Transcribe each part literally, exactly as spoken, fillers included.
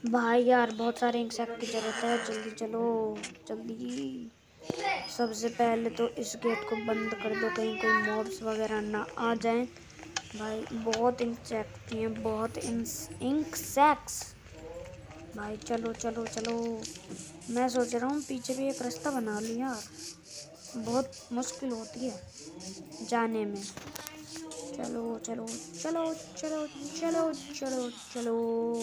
भाई यार बहुत सारे इंसेक्ट की ज़रूरत है, जल्दी चलो जल्दी। सबसे पहले तो इस गेट को बंद कर दो, कहीं कोई मॉब्स वगैरह ना आ जाएं। भाई बहुत इंसेक्ट हैं, बहुत इंसेक्ट्स। भाई चलो चलो चलो। मैं सोच रहा हूँ पीछे भी एक रास्ता बना लूँ यार, बहुत मुश्किल होती है जाने में। चलो चलो चलो चलो चलो चलो चलो।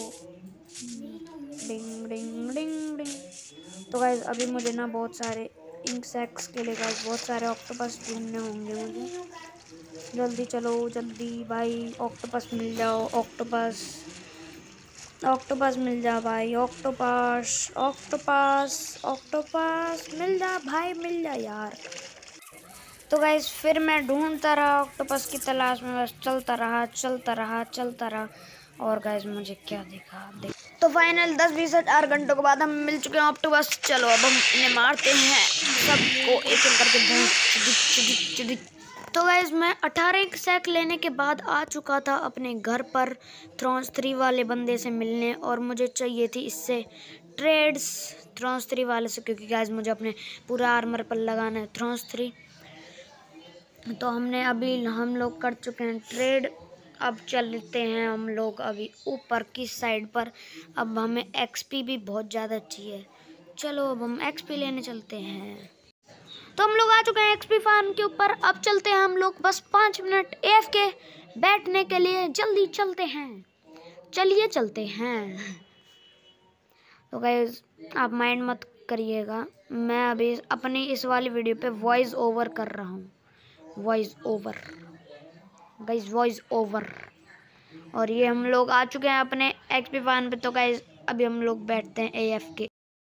डिंग डिंग डिंग डिंग। तो गाइस अभी मुझे ना बहुत सारे इंसेक्ट्स के लिए गाइस बहुत सारे ऑक्टोपस ढूंढने होंगे मुझे। जल्दी चलो जल्दी भाई, ऑक्टोपस मिल जाओ। ऑक्टोपस ऑक्टोपस मिल जा भाई, ऑक्टोपस ऑक्टोपस ऑक्टोपस मिल जा भाई, मिल जा यार। तो गाइस फिर मैं ढूंढता रहा ऑक्टोपस की तलाश में, बस चलता रहा चलता रहा चलता रहा। और गाइस मुझे क्या दिखा देख तो फाइनल दस बीस आठ घंटों के बाद हम मिल चुके हैं ऑक्टोपस। चलो अब हम इन्हें मारते हैं सबको एक एक करके। तो गाइस मैं अठारह एक सैक लेने के बाद आ चुका था अपने घर पर थ्रॉन्स थ्री वाले बंदे से मिलने, और मुझे चाहिए थी इससे ट्रेड्स थ्रॉन्स थ्री वाले से, क्योंकि गाइस मुझे अपने पूरा आर्मर पर लगाना है थ्रॉन्स थ्री। तो हमने अभी हम लोग कर चुके हैं ट्रेड। अब चलते हैं हम लोग अभी ऊपर की साइड पर। अब हमें एक्सपी भी बहुत ज़्यादा चाहिए। चलो अब हम एक्सपी लेने चलते हैं। तो हम लोग आ चुके हैं एक्सपी फार्म के ऊपर। अब चलते हैं हम लोग बस पाँच मिनट एफ के बैठने के लिए, जल्दी चलते हैं, चलिए चलते हैं। तो गाइस आप माइंड मत करिएगा, मैं अभी अपनी इस वाली वीडियो पे वॉइस ओवर कर रहा हूँ। Voice over guys, voice over. और ये हम लोग आ चुके हैं अपने एक्सपी फार्म पे। तो गाइस अभी हम लोग बैठते हैं एएफ के।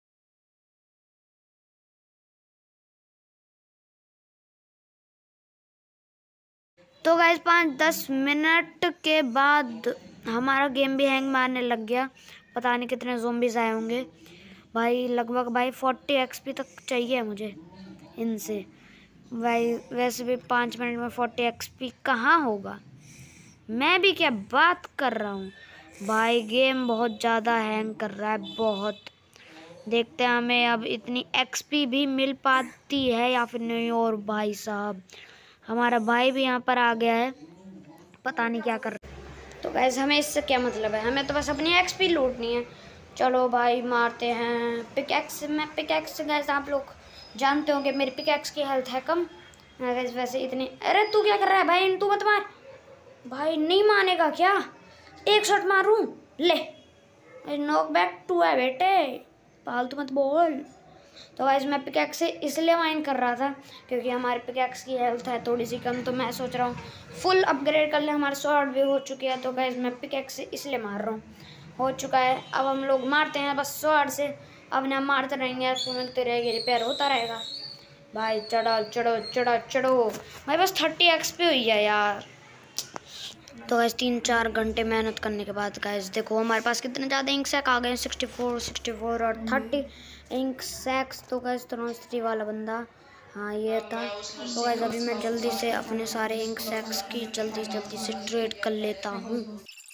तो गाइस पाँच दस मिनट के बाद हमारा गेम भी हैंग मारने लग गया। पता नहीं कितने ज़ोंबीज आए होंगे भाई, लगभग भाई फोर्टी एक्सपी तक चाहिए मुझे इनसे भाई। वैसे भी पाँच मिनट में फोर्टी एक्सपी कहाँ होगा, मैं भी क्या बात कर रहा हूँ भाई। गेम बहुत ज़्यादा हैंग कर रहा है बहुत। देखते हैं हमें अब इतनी एक्सपी भी मिल पाती है या फिर नहीं। और भाई साहब हमारा भाई भी यहाँ पर आ गया है, पता नहीं क्या कर रहा है। तो गैस हमें इससे क्या मतलब है, हमें तो बस अपनी एक्सपी लूटनी है। चलो भाई मारते हैं पिकैक्स में। पिकैक्स गैस आप लोग जानते होंगे मेरी पिकैक्स की हेल्थ है कम गैस, वैसे इतनी। अरे तू क्या कर रहा है भाई, तू मत मार भाई, नहीं मानेगा क्या? एक शॉट मारूं ले, नॉक बैक टू है बेटे, फालतू मत बोल। तो गाइस मैं पिकैक्स से इसलिए माइन कर रहा था क्योंकि हमारे पिकैक्स की हेल्थ है थोड़ी सी कम, तो मैं सोच रहा हूँ फुल अपग्रेड कर ले। हमारे स्वॉर्ड भी हो चुकी है, तो गाइस मैं पिकैक्स से इसलिए मार रहा हूँ। हो चुका है, अब हम लोग मारते हैं बस स्वॉर्ड से। अब ना मारते रहेंगे, मिलते रहेगी, रिपेयर होता रहेगा भाई। चढ़ो चढ़ो चढ़ो चढ़ो भाई, बस थर्टी एक्सपी हुई है यार। तो गैस तीन चार घंटे मेहनत करने के बाद गैस देखो हमारे पास कितने ज़्यादा इंक सैक आ गए हैं, सिक्सटी फोर सिक्सटी फोर और थर्टी इंक सैक्स। तो गैस थ्रॉन्स थ्री वाला बंदा हाँ ये था। तो गैस अभी मैं जल्दी से अपने सारे इंक सैक्स की जल्दी जल्दी से ट्रेड कर लेता हूँ।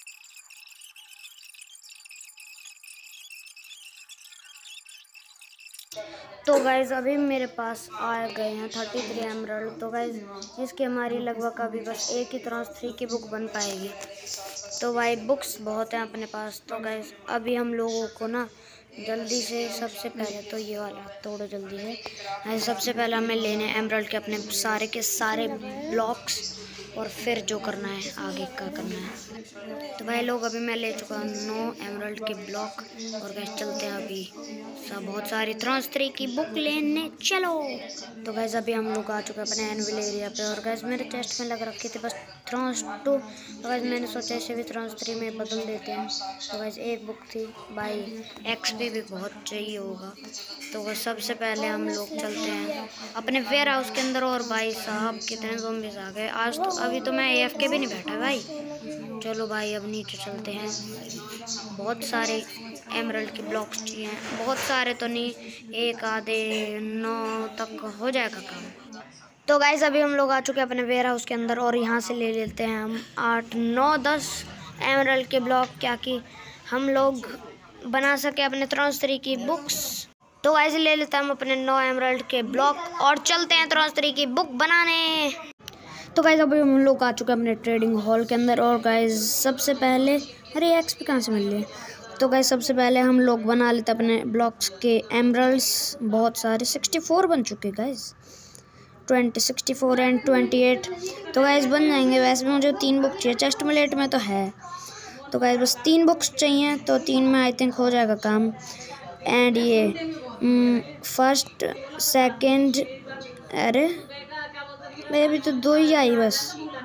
तो गाइज़ अभी मेरे पास आ गए हैं थर्टी थ्री एमरल्ड। तो गाइज़ इसकी हमारी लगभग अभी बस एक ही थ्रॉन्स थ्री की बुक बन पाएगी। तो भाई बुक्स बहुत हैं अपने पास। तो गाइज़ अभी हम लोगों को ना जल्दी से सबसे पहले तो ये वाला तोड़ो जल्दी है। सबसे पहले हमें लेने एमरल्ड के अपने सारे के सारे ब्लॉक्स, और फिर जो करना है आगे का करना है। तो भाई लोग अभी मैं ले चुका हूँ नौ एमरल्ड के ब्लॉक, और गैस चलते हैं अभी सब बहुत सारी थ्रॉन्स थ्री की बुक लेने चलो। तो गैस अभी हम लोग आ चुके हैं अपने एनविल एरिया पे, और गैस मेरे चेस्ट में लग रखी थी बस थ्रॉन्स टू। तो गैस मैंने सोचा इसे भी थ्रॉन्स थ्री में बदल देते हैं। तो गैस एक बुक थी भाई, एक्सपी भी बहुत चाहिए होगा। तो बस सबसे पहले हम लोग चलते हैं अपने वेयर हाउस के अंदर। और भाई साहब कितने ज़ॉम्बीज़ आ गए आज, तो अभी तो मैं एएफ के भी नहीं बैठा भाई। चलो भाई अब नीचे चलते हैं, बहुत सारे एमरल्ड के ब्लॉक्स चाहिए, बहुत सारे तो नहीं, एक आधे नौ तक हो जाएगा काम। तो गाइस अभी हम लोग आ चुके हैं अपने वेयर हाउस के अंदर, और यहाँ से ले लेते हैं हम आठ नौ दस एमरल्ड के ब्लॉक, क्या कि हम लोग बना सके अपने थ्रोन्स थ्री की बुक्स। तो गाइस ले लेते हैं हम अपने नौ एमराल्ड के ब्लॉक और चलते हैं थ्रोन्स थ्री की बुक बनाने। तो गाइस अभी हम लोग आ चुके हैं अपने ट्रेडिंग हॉल के अंदर। और गाइस सबसे पहले अरे एक्सपी कहाँ से मिल रही है। तो गाइस सबसे पहले हम लोग बना लेते अपने ब्लॉक्स के एमराल्ड्स, बहुत सारे सिक्सटी फोर बन चुके guys, twenty sixty four and twenty eight. तो गाइस बन जाएंगे। वैसे भी मुझे तीन बुक चाहिए, चेस्ट मिलेट में तो है। तो गाइस बस तीन बुक्स चाहिए, तो तीन में आई थिंक हो जाएगा काम। एंड ये फर्स्ट सेकंड, अरे मैं अभी तो दो ही आई बस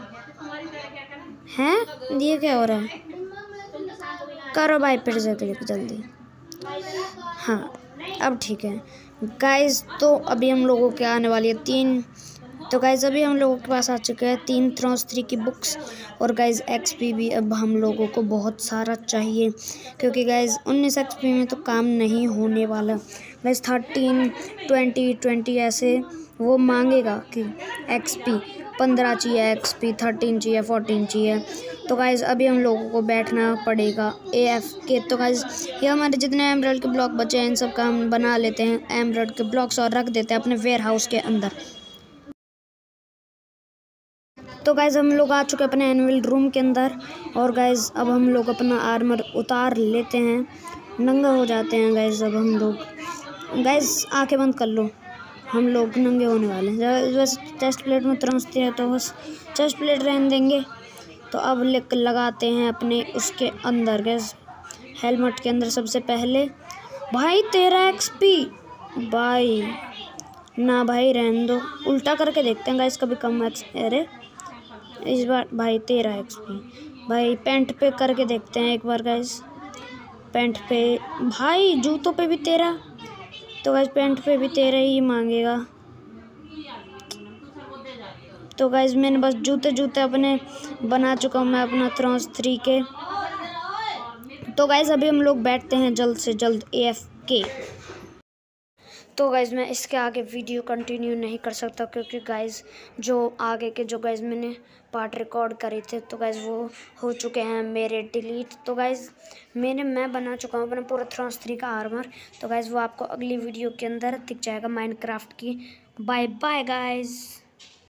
हैं। ये क्या हो रहा है, करो भाई फिर से क्लिक जल्दी। हाँ अब ठीक है गाइस। तो अभी हम लोगों के आने वाली है तीन। तो गाइस अभी हम लोगों के पास आ चुके हैं तीन थ्रोन्स थ्री की बुक्स। और गाइस एक्सपी भी अब हम लोगों को बहुत सारा चाहिए, क्योंकि गाइस उन्नीस एक्सपी में तो काम नहीं होने वाला। गाइस थर्टीन ट्वेंटी ट्वेंटी ऐसे वो मांगेगा कि एक्सपी पंद्रह चाहिए, एक्सपी थर्टीन चाहिए, फोर्टीन चाहिए। तो गाइस अभी हम लोगों को बैठना पड़ेगा ए एफ के। तो गाइस ये हमारे जितने एमराल्ड के ब्लॉक बचे हैं इन सब का हम बना लेते हैं एमराल्ड के ब्लॉक्स और रख देते हैं अपने वेयर हाउस के अंदर। तो गाइज़ हम लोग आ चुके हैं अपने एनुअल रूम के अंदर। और गाइज़ अब हम लोग अपना आर्मर उतार लेते हैं, नंगा हो जाते हैं गाइज़। अब हम लोग गाइज़ आंखें बंद कर लो, हम लोग नंगे होने वाले हैं। वैसे चेस्ट प्लेट में तरसती है तो बस चेस्ट प्लेट रहने देंगे। तो अब लिख लगाते हैं अपने उसके अंदर गाइज़, हेलमेट के अंदर सबसे पहले। भाई तेरह एक्सपी भाई, ना भाई रहने दो, उल्टा करके देखते हैं गाइज़ कभी कम एक्स। अरे इस बार भाई तेरह एक्सपी भाई, पैंट पे करके देखते हैं एक बार गाइस। पैंट पे भाई, जूतों पे भी तेरह। तो गाइस पैंट पे भी तेरह ही मांगेगा। तो गाइस मैंने बस जूते जूते अपने बना चुका हूँ मैं अपना थ्रोन्स थ्री के। तो गाइस अभी हम लोग बैठते हैं जल्द से जल्द ए एफ के। तो गाइज़ मैं इसके आगे वीडियो कंटिन्यू नहीं कर सकता, क्योंकि गाइज़ जो आगे के जो गाइज़ मैंने पार्ट रिकॉर्ड करे थे तो गाइज़ वो हो चुके हैं मेरे डिलीट। तो गाइज़ मैंने मैं बना चुका हूँ अपना पूरा थ्रोन्स थ्री का आर्मर। तो गाइज़ वो आपको अगली वीडियो के अंदर दिख जाएगा माइनक्राफ्ट की। Bye bye guys.